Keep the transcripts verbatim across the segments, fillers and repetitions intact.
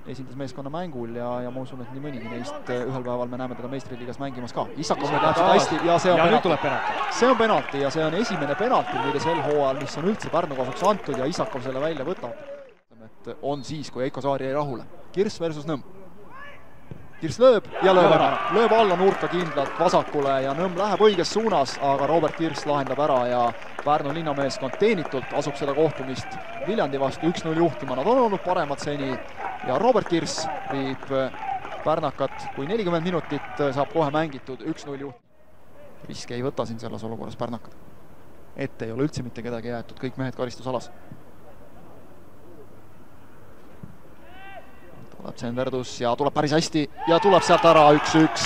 esindas meeskonna mängul ja, ja ma usun, et nii mõnigi neist ühel päeval me näeme teda meistriliigas mängimas ka. Isakov teeb seda hästi ja see on ja penalti. penalti. See on penalti ja see on esimene penalti, mida sel hooajal, mis on üldse Pärnu kasuks antud ja Isakov selle välja võtab. Et on siis, kui Eiko Saar jäi rahule. Kirss versus Nõmm. Kirss lööb ja lööb ära. Lööb alla nurka kindlalt vasakule ja Nõmm läheb õiges suunas, aga Robert Kirss lahendab ära ja Pärnu linnameeskond teenitult asub seda kohtumist Viljandi vastu üks null juhtima. Nad on olnud paremad seni ja Robert Kirss viib Pärnakat, kui nelikümmend minutit saab kohe mängitud üks null juht. Riske ei võta siin selles olukorras Pärnakat. Ette ei ole üldse mitte kedagi jäetud, kõik mehed karistusalas. Tuleb Senderdus ja tuleb päris hästi ja tuleb sealt ära üks-üks.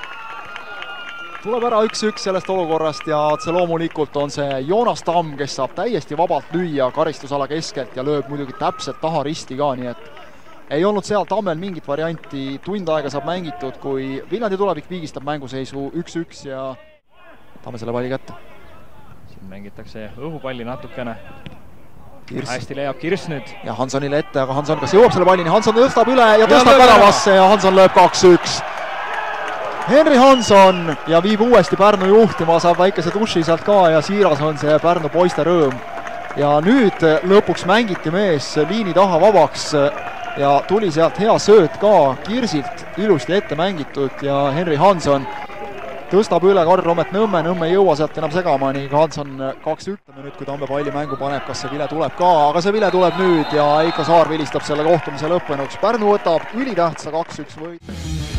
Tuleb ära üks-üks sellest olukorrast ja see loomulikult on see Joonas Tamm, kes saab täiesti vabalt lüüa karistusala keskelt ja lööb muidugi täpselt taha risti ka, nii et ei olnud seal Tammel mingit varianti. Tund aega saab mängitud, kui Viljandi Tulevik viigistab mänguseisu üks-üks ja Tamme selle palli kätte. Siin mängitakse õhupalli natukene. Kirss. Hästi leiab Kirss nüüd. Ja Hansonile ette, aga Hanson kas jõuab selle pallini? Hanson tõstab üle ja tõstab väravasse ja Hanson lööb kaks-üks. Henri Hanson ja viib uuesti Pärnu juhtima, saab väikese duši sealt ka ja siiras on see Pärnu poiste rõõm. Ja nüüd lõpuks mängiti mees liini taha vabaks ja tuli sealt hea sööt ka Kirsilt, ilusti ette mängitud ja Henri Hanson tõstab üle Karl-Romet Nõmme, Nõmme ei jõua sealt enam segama, nii Hanson kaks-üks. Nüüd, kui Tamme palli mängu paneb, kas see vile tuleb ka, aga see vile tuleb nüüd ja Eiko Saar vilistab selle kohtumise lõppenuks. Pärnu võtab ülitähtsa kaks-üks võit.